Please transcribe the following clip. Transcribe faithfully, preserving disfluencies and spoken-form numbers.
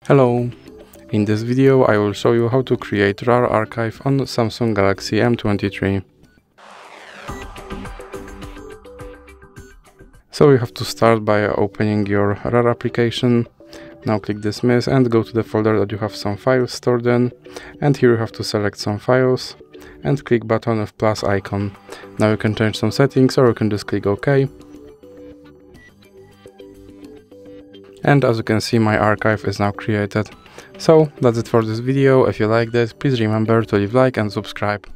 Hello! In this video I will show you how to create R A R archive on Samsung Galaxy M twenty-three. So you have to start by opening your R A R application. Now click dismiss and go to the folder that you have some files stored in, and here you have to select some files and click button with plus icon. Now you can change some settings or you can just click OK. And as you can see, my archive is now created. So that's it for this video. If you liked it, please remember to leave a like and subscribe.